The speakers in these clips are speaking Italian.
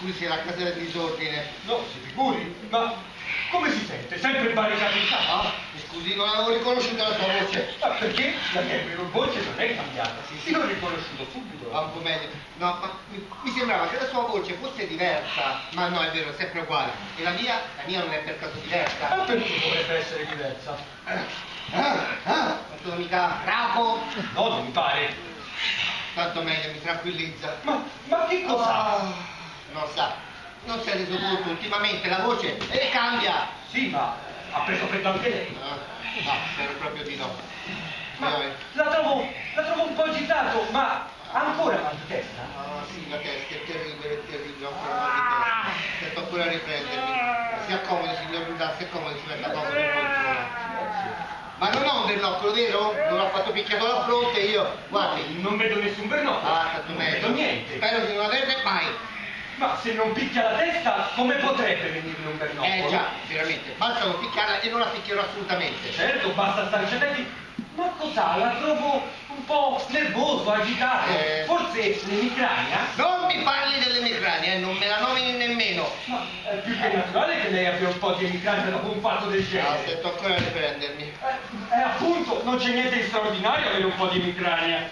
scusi, la casa del disordine. No, si figuri, ma come si sente? Sempre barricato in casa? Ah, mi scusi, non avevo riconosciuto la sua voce. Ma perché la mia voce non è cambiata? Sì, l'ho riconosciuto subito. Va un po' meglio. No, ma mi sembrava che la sua voce fosse diversa. Ma no, è vero, è sempre uguale. E la mia non è per caso diversa. Ma perché dovrebbe essere diversa? Non sono mica rapo. No, non mi pare. Tanto meglio, mi tranquillizza. Ma che cosa? Non sa, non si è reso conto ultimamente la voce cambia. Sì, ma ha preso freddo anche lei. No, spero proprio di no. Ma la trovo un po' agitato, ma ancora mal di testa? Ah, sì, la testa è terribile, ancora mal di testa. Sento ancora a riprendermi. Si accomodi, signor Rudà, si accomodi, si metta comodo un po'. Ma non ho un bernoccolo, vero? Non ho fatto picchiato la fronte, io. Guardi. Non vedo nessun bernoccolo. Ah, tanto meglio. Non vedo niente. Spero di non averne mai. Ma se non picchia la testa, come potrebbe venirne un bernoccolo? Già, veramente. Basta non picchiarla e non la picchierò assolutamente. Certo, basta stare certi. Ma cos'ha? La trovo un po' nervoso, agitato. Forse l'emicrania? Non mi parli dell'emicrania, non me la nomini nemmeno. Ma è più che naturale che lei abbia un po' di emicrania dopo un fatto del genere. No, sento ancora a riprendermi. Appunto, non c'è niente di straordinario avere un po' di emicrania.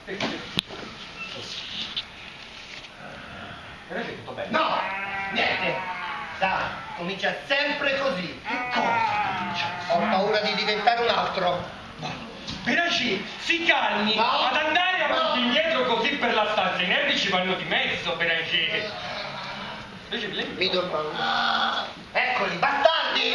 Però c'è tutto bene. No, niente. Sa, comincia sempre così. Che cosa comincia? Ho paura di diventare un altro. Peraci, si calmi, No. ad andare avanti e indietro così per la stanza, i nervi ci vanno di mezzo, Peraci. Invece lei... Mi do paura. Eccoli, bastardi!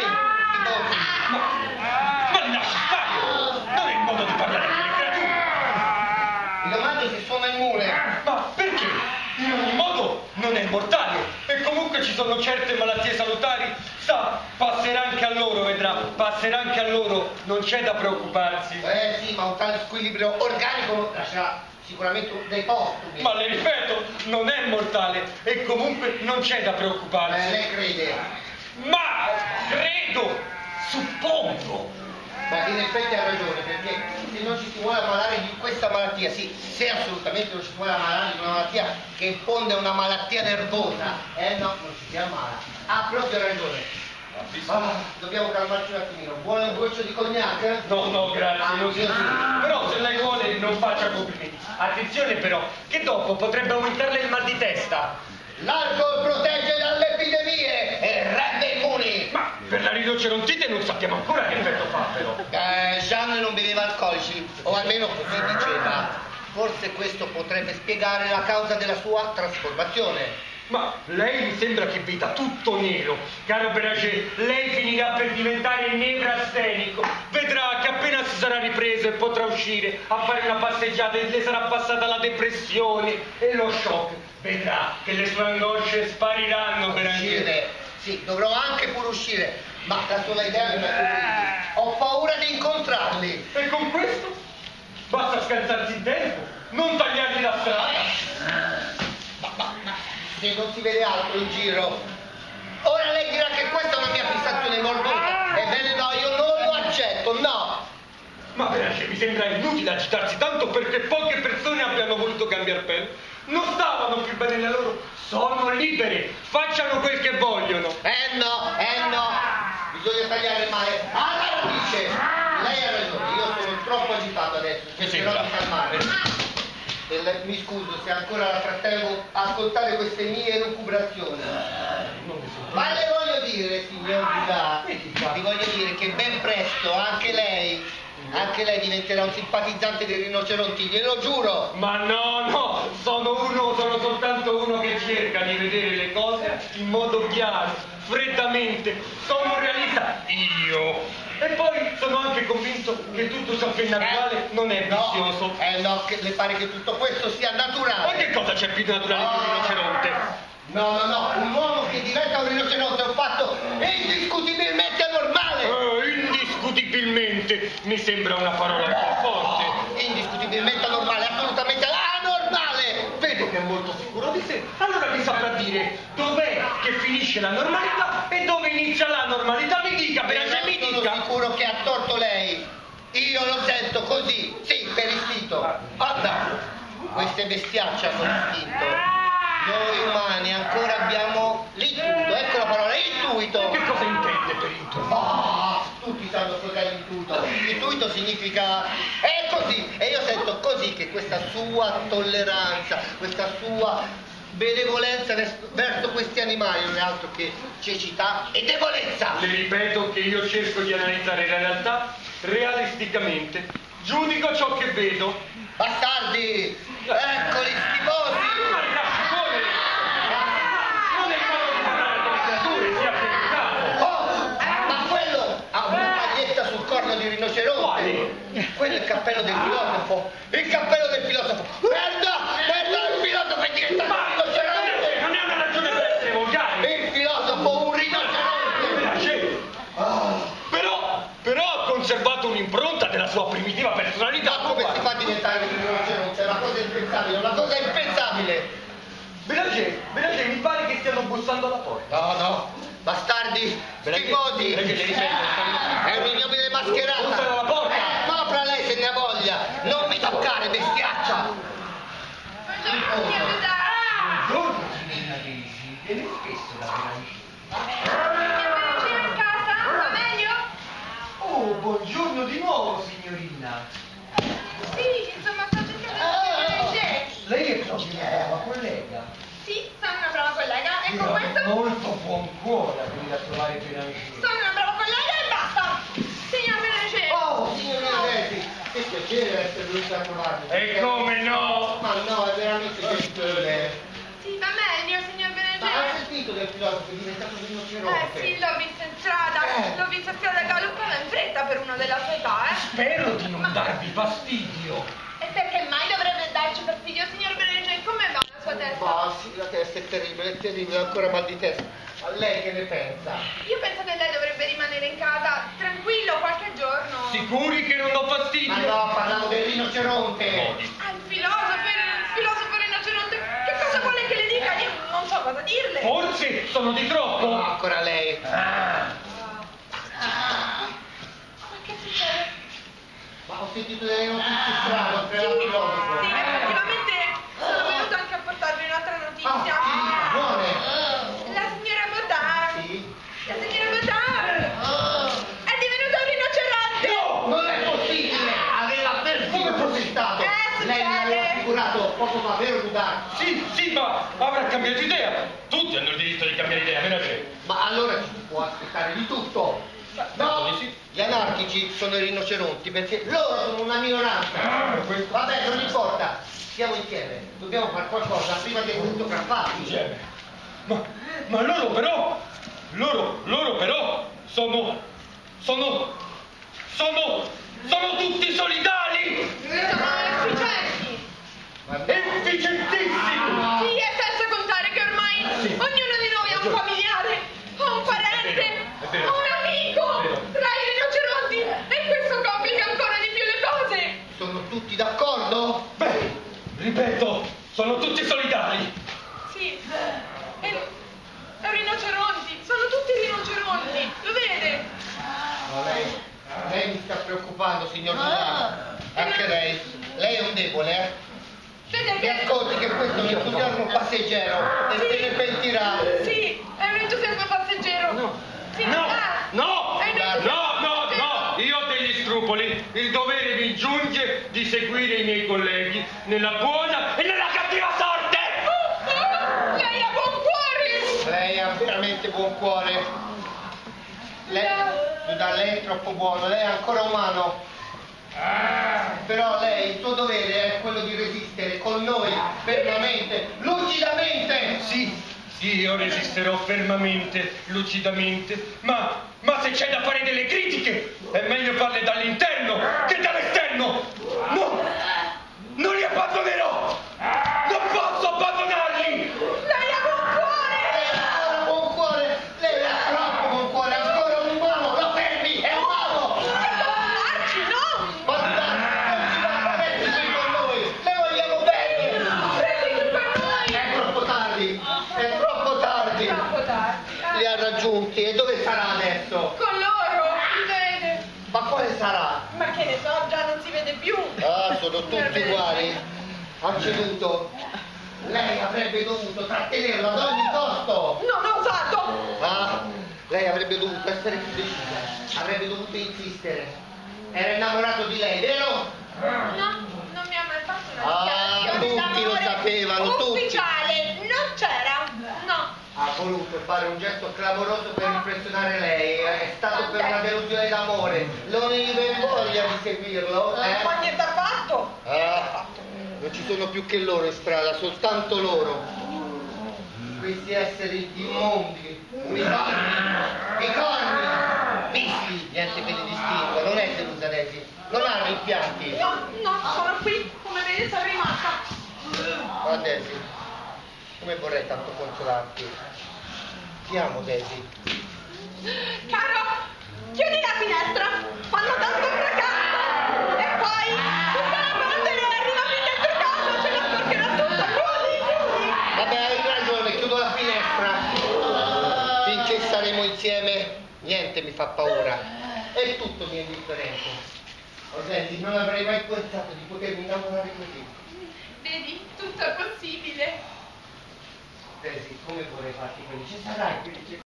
Ma li lasci stare! Non è il modo di parlare con le creature! Mi domando se sono immune. Ma perché? In ogni modo non è mortale e comunque ci sono certe malattie salutari. Sa, passerà anche a loro, vedrà, passerà anche a loro, non c'è da preoccuparsi. Sì, ma un tale squilibrio organico lascerà sicuramente dei postumi. Ma le ripeto, non è mortale e comunque non c'è da preoccuparsi. Lei crede? Ma credo, suppongo. Ma in effetti ha ragione, perché se non ci si vuole ammalare di questa malattia, sì, se assolutamente non ci si vuole ammalare di una malattia che in fondo è una malattia nervosa, no, non ci si ammala. Ha proprio ragione. Dobbiamo calmarci un attimino. Vuole un goccio di cognac? No, grazie, non si però se lei vuole non faccia complimenti. Attenzione però, che dopo potrebbe aumentarle il mal di testa. L'alcol protegge dalle epidemie e rende immuni. Ma per la rinocerontite non sappiamo ancora che effetto fa però. Jeanne non beveva alcolici, o almeno così diceva. Forse questo potrebbe spiegare la causa della sua trasformazione. Ma lei mi sembra che veda tutto nero. Caro Peraci, lei finirà per diventare nevrastenico. Vedrà che appena si sarà ripreso e potrà uscire a fare una passeggiata e le sarà passata la depressione e lo shock. Vedrà che le sue angosce spariranno, Peraci. Sì, dovrò anche pure uscire, ma la sola idea mi ha ho paura di incontrarli. E con questo basta scansarsi in tempo, non tagliargli la strada. Se non si vede altro in giro. Ora lei dirà che questa è una mia fissazione morbosa. Ebbene no, io non lo accetto, no. Ma Peraci, mi sembra inutile agitarsi tanto perché poche persone abbiano voluto cambiare pelle. Non stavano più bene le loro. Sono libere, facciano quel che vogliono. No. Bisogna tagliare il male alla radice. Lei ha ragione, io sono troppo agitato adesso. Cercherò di calmare. Mi scuso se ancora la trattengo a ascoltare queste mie elucubrazioni. Ma le voglio dire, signor Rudà, vi voglio dire che ben presto anche lei diventerà un simpatizzante dei rinoceronti, glielo giuro. Ma no, sono soltanto uno che cerca di vedere le cose in modo chiaro, freddamente. Sono un realista, io. E poi sono anche convinto che tutto ciò che è naturale non è vizioso. No, che le pare che tutto questo sia naturale. Ma che cosa c'è più di naturale di un rinoceronte? No, un uomo che diventa un rinoceronte è un fatto indiscutibilmente anormale. Indiscutibilmente mi sembra una parola un po' forte. Indiscutibilmente anormale, assolutamente anormale. Vedo che è molto sicuro di sé. Allora mi saprà dire dov'è che finisce la normalità e dove inizia la normalità. Mi dica, Peraci, mi dica. Sono sicuro che ha torto lei. Io lo sento così, sì, per istinto. No, queste bestiacce hanno istinto. Noi umani ancora abbiamo gratuito significa è così, e io sento così che questa sua tolleranza, questa sua benevolenza verso questi animali non è altro che cecità e debolezza. Le ripeto che io cerco di analizzare la realtà realisticamente, giudico ciò che vedo. Bastardi, eccoli schifosi. Non è modo di parlare con le creature, sia per il capo. Oh, ma quello ha una maglietta sul corno di rinoceronte. Quale? Quello è il cappello del filosofo. Il cappello del filosofo. Merda, il filosofo è diventato un rinoceronte. Non è una ragione per essere volgari. Il filosofo un rinoceronte. Però ha conservato un'impronta della sua primitiva personalità. Ma come si fa a diventare un rinoceronte? È una cosa impensabile, una cosa impensabile. Belanger, mi pare che stiano bussando alla porta. No, bastardi, schifosi. È un'ignobile mascherata. Bussano alla porta. Copra lei se ne ha voglia. Non mi toccare, bestiaccia. Buongiorno, signorina Daisy. Viene spesso da Oh, buongiorno di nuovo, signorina. Sì, insomma, sto cercando di vedere. Lei è proprio una brava collega. Sì, sono una brava collega e con questo Molto buon cuore a venire a trovare Belanger. sono una brava collega e basta. Signor Belanger. Oh, signorina Daisy, che piacere essere venuta a trovarmi. E come no? Ma no, è veramente gentile. Sì, va meglio, signor Ma ha Belanger. sentito del filosofo è diventato un rinoceronte? Sì, l'ho visto in strada. L'ho visto in strada galoppava in fretta per uno della sua età, Spero di non darvi fastidio. E perché mai dovrebbe darci fastidio, signor Belanger? Come va la sua testa? Ma sì, la testa è terribile, ho ancora mal di testa. A lei che ne pensa? Io penso che lei dovrebbe rimanere in casa tranquillo qualche giorno. Sicuri che non do fastidio? Ma no, parlavo del rinoceronte. Ah, il filosofo rinoceronte. Che cosa vuole che le dica? Io non so cosa dirle. Forse sono di troppo? No, ancora lei. Ma che succede? Ma ho sentito delle notizie strane oltre al filosofo. Sì, effettivamente sono venuta anche a portarvi un'altra notizia. Buone. La signora Baudin. Sì. La signora Baudin è divenuta un rinoceronte. No! Non è possibile! Aveva perfino protestato! Succede. Lei mi aveva assicurato poco fa, vero Duda? Sì, ma avrà cambiato idea. Tutti hanno il diritto di cambiare idea, meno c'è. Ma allora ci si può aspettare di tutto! No! Sì. Gli anarchici sono i rinoceronti perché loro sono una minoranza! Vabbè, non importa! Siamo insieme, dobbiamo fare qualcosa prima di essere fotografati! Insieme. Ma loro però sono tutti solidali! Sono efficienti. Efficientissimi! Sì, e senza contare che ormai ognuno di noi ha un familiare, ha un parente, È vero. ha un amico È vero. tra i rinoceronti e questo complica ancora di più le cose. Sono tutti d'accordo? Beh, ripeto, sono tutti solidali! Sì, e rinoceronti, sono tutti rinoceronti, lo vede? No, lei mi sta preoccupando, signor Duda. Anche lei. Lei è un debole, eh? Vede Mi che... ascolti che questo è un entusiasmo passeggero e se ne pentirà. Sì, è un entusiasmo passeggero. No, Sì, no, ah, no, è un entusiasmo passeggero. no, io ho degli scrupoli. Il dovere mi giunge di seguire i miei colleghi nella buona e nella cattiva sorte. Lei ha buon cuore! Lei ha veramente buon cuore. Lei è troppo buono, lei è ancora umano. Però lei, il suo dovere è quello di resistere con noi, fermamente, lucidamente. Sì, io resisterò fermamente, lucidamente, ma se c'è da fare delle critiche, è meglio farle dall'interno che dall'esterno. No, non li abbandonerò! Non posso abbandonarli! Lei ha buon cuore! Lei ha ancora buon cuore, lei ha troppo buon cuore, ancora un umano, lo fermi, è umano. Marci, no! Basta, non ci va, resti qui con noi, le vogliamo bene. Resti qui con noi! È troppo tardi, è troppo tardi. Troppo tardi. Li ha raggiunti e dove sarà adesso? Con loro, li vede? Ma quale sarà? Ma che ne so, già non si vede più. Ah, sono tutti uguali. Ha ceduto. Lei avrebbe dovuto trattenerlo ad ogni costo. Non ho osato! Ah, lei avrebbe dovuto essere più decisa. Avrebbe dovuto insistere. era innamorato di lei, vero? No, non mi ha mai fatto una Ah, dichiarazione tutti lo d'amore sapevano, tutti. ufficiale, non c'era, no. Ha voluto fare un gesto clamoroso per impressionare lei, è stato per una delusione d'amore. Non gli viene voglia di seguirlo? Ma niente affatto. Ah, non ci sono più che loro in strada, soltanto loro. Questi esseri immondi, bicorni, fissi, niente che li distingua. Non è delusa Daisy, non ha rimpianti. No, sono qui, come vedi sono rimasta. Ma Daisy, come vorrei tanto consolarti. Ti amo Daisy. Caro, chiudi la finestra, fanno tanto fracasso. E poi, tutta la notte non arriva più dentro casa, ce la sporcherà tutta. Chiudi. Vabbè, hai ragione, chiudo la finestra. Finché saremo insieme, niente mi fa paura. È tutto mi è indifferente. Oh, Daisy, non avrei mai pensato di potermi innamorare così. Vedi, tutto è possibile. Daisy, come vorrei farti felice? Sarai felice.